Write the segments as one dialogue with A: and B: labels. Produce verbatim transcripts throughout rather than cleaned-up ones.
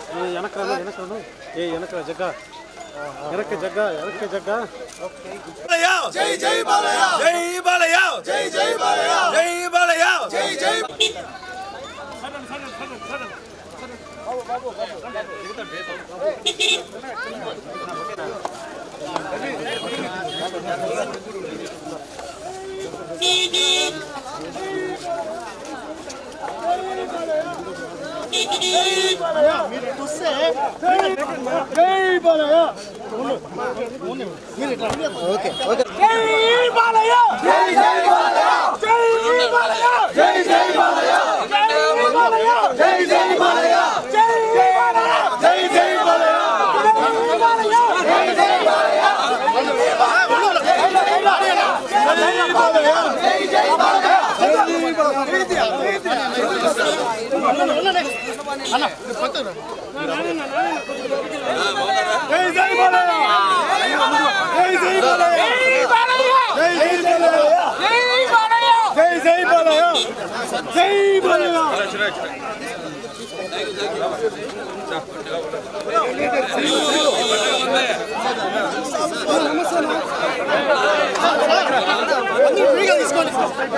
A: వెనకరా వెనకరా ఏ వెనకరా జగ్గ వెనక్కి జగ్గ వెనక్కి జగ్గ
B: జై జై బాలయ్య జై బాలయ్య జై జై బాలయ్య జై బాలయ్య జై జై సడన్ సడన్ సడన్ సడన్ బాబు బాబు
A: మీరు చూస్తే జై బాలయ్య ఓకే ఓకే జై బాలయ్య జై జై బాలయ్య జై బాలయ్య జై జై బాలయ్య జై బాలయ్య జై జై బాలయ్య జై బాలయ్య జై జై బాలయ్య జై జై బాలయ్య అన్న పత్తరు జై జై బాలయ్య జై జై బాలయ్య జై జై బాలయ్య జై జై బాలయ్య జై బాలయ్య తీసుకోండి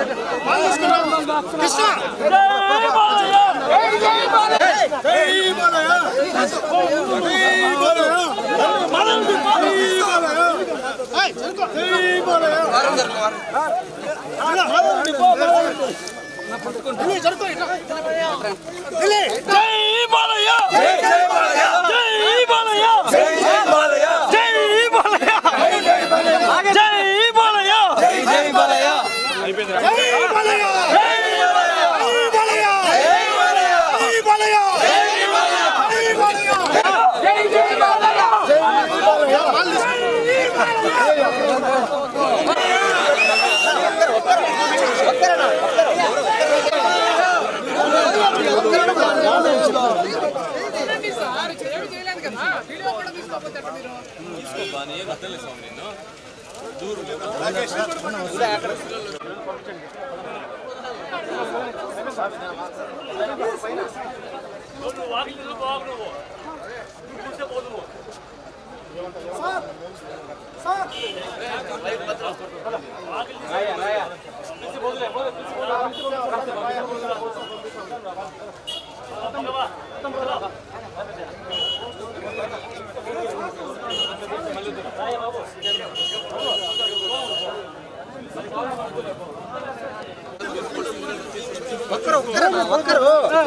A: ఒక్కరు ఒక్కరు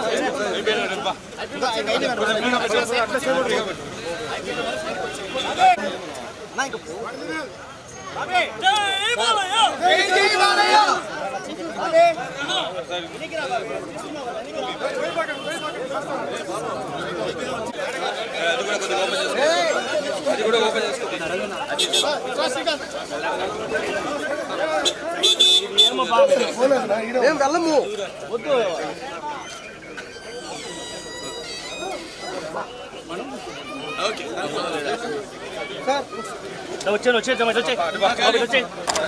A: ఏం వెళ్ళము వద్దు వచ్చాను వచ్చే వచ్చే వచ్చే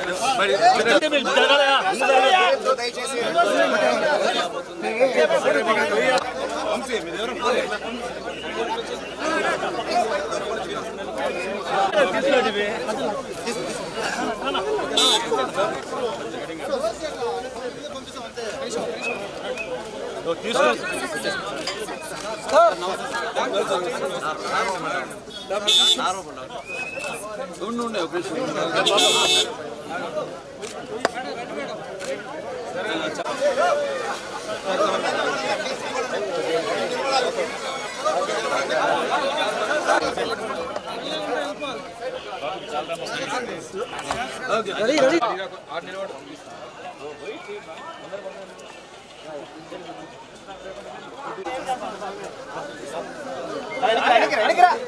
A: ready ready Ready, ready, ready, ready.